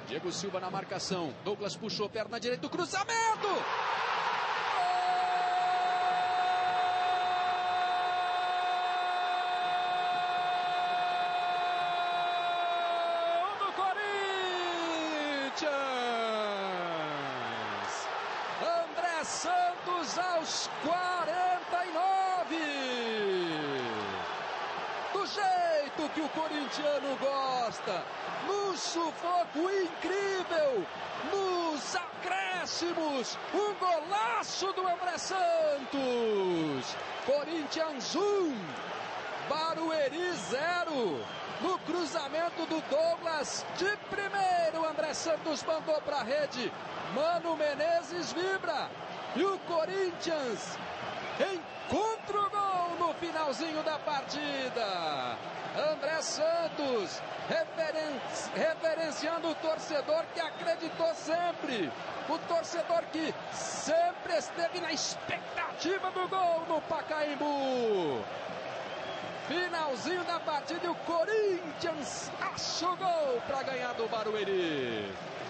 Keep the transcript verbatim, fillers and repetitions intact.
Diego Silva na marcação. Douglas puxou, perna direita, o cruzamento! Gol do Corinthians! André Santos aos quarenta e nove! Do jeito que o corintiano gosta, no sufoco incrível, nos acréscimos, um golaço do André Santos. Corinthians um, Barueri zero. No cruzamento do Douglas, de primeiro, André Santos mandou para a rede. Mano Menezes vibra. E o Corinthians encontra o gol no finalzinho da partida. André Santos referen reverenciando o torcedor que acreditou sempre. O torcedor que sempre esteve na expectativa do gol no Pacaembu. Finalzinho da partida e o Corinthians acha o gol para ganhar do Barueri.